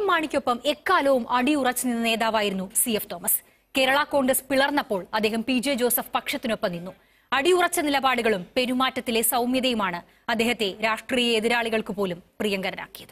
മാണിക്കൊപ്പം എക്കാലവും അടിയുറച്ചു നിന്ന നേതാവായിരുന്നു CF തോമസ്. കേരള കോൺഗ്രസ് പിളർന്നപ്പോൾ അദ്ദേഹം PJ ജോസഫ് പക്ഷത്തിനൊപ്പം നിന്നു. അടിയുറച്ച നിലപാടുകളും പെരുമാറ്റത്തിലെ സൗമ്യതയുമാണ് അദ്ദേഹത്തെ രാഷ്ട്രീയ എതിരാളികൾക്ക് പോലും പ്രിയങ്കരനാക്കിയത്.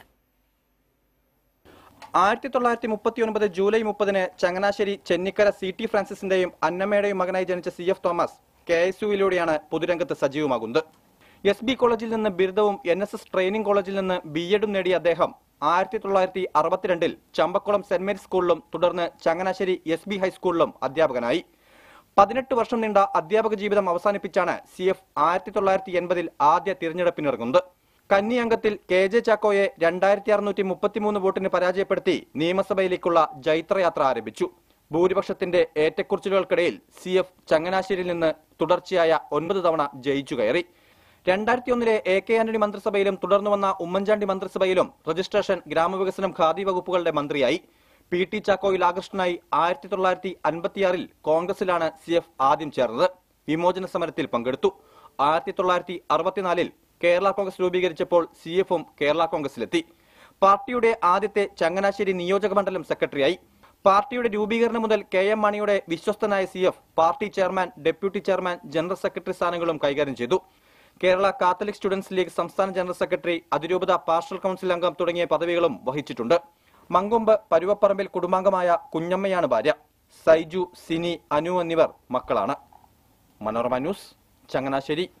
1939 ജൂലൈ 30 ചങ്ങനാശ്ശേരി ചെന്നിക്കര CT ഫ്രാൻസിസിന്റെയും അന്നമ്മയുടെയും മകനായി ജനിച്ച CF തോമസ് KSUവിലൂടെയാണ് പൊതുരംഗത്ത് സജീവമാകുന്നത്. SB കോളേജിൽ നിന്ന് ബിരുദവും NSS ട്രെയിനിംഗ് കോളേജിൽ നിന്ന് BEഡും നേടിയ അദ്ദേഹം 1962 ചമ്പക്കുളം സെന്റ് മേരീസ് സ്കൂളിലും തുടർന്ന് ചങ്ങനാശ്ശേരി SB ഹൈസ്കൂളിലും അധ്യാപകനായി. 18 വർഷം നീണ്ട അധ്യാപക ജീവിതം അവസാനിപ്പിച്ചാണ് CF 1980 ആദ്യ തിരഞ്ഞെടുപ്പിനിറങ്ങുന്നത്. കന്നി അംഗത്തിൽ KJ ചാക്കോയെ 2633 വോട്ടിന് പരാജയപ്പെടുത്തി നിയമസഭയിലേക്കുള്ള ജൈത്രയാത്ര ആരംഭിച്ചു. ഭൂരിപക്ഷത്തിന്റെ ഏറ്റക്കുറിച്ചിലുകൾക്കിടയിൽ CF ചങ്ങനാശ്ശേരിയിൽ നിന്ന് തുടർച്ചയായ 9 തവണ ജയിച്ചു കയറി. 2001 AK ആന്റണി മന്ത്രിസഭയിലും തുടർന്നു വന്ന ഉമ്മൻചാണ്ടി മന്ത്രിസഭയിലും രജിസ്ട്രേഷൻ, ഗ്രാമവികസനം, ഖാദി വകുപ്പുകളുടെ മന്ത്രിയായി. PT ചാക്കോയിൽ ആകൃഷ്ടനായി 1956 കോൺഗ്രസിലാണ് CF ആദ്യം ചേർന്നത്. വിമോചന സമരത്തിൽ പങ്കെടുത്തു. 1964 കേരള കോൺഗ്രസ് രൂപീകരിച്ചപ്പോൾ CFും കേരള കോൺഗ്രസിലെത്തി. പാർട്ടിയുടെ ആദ്യത്തെ ചങ്ങനാശ്ശേരി നിയോജക മണ്ഡലം സെക്രട്ടറിയായി. പാർട്ടിയുടെ രൂപീകരണം മുതൽ KM മാണിയുടെ വിശ്വസ്തനായ CF party chairman, deputy chairman, general secretary സ്ഥാനങ്ങളും കൈകാര്യം ചെയ്തു. കേരള കാത്തലിക് സ്റ്റുഡൻസ് ലീഗ് സംസ്ഥാന ജനറൽ സെക്രട്ടറി, അതിരൂപത പാർഷൽ കൌൺസിൽ അംഗം തുടങ്ങിയ പദവികളും വഹിച്ചിട്ടുണ്ട്. മങ്കൊമ്പ് പരുവപ്പറമ്പിൽ കുടുംബാംഗമായ കുഞ്ഞമ്മയാണ് ഭാര്യ. സൈജു, സിനി, അനു എന്നിവർ മക്കളാണ്. മനോരമ ന്യൂസ്, ചങ്ങനാശ്ശേരി.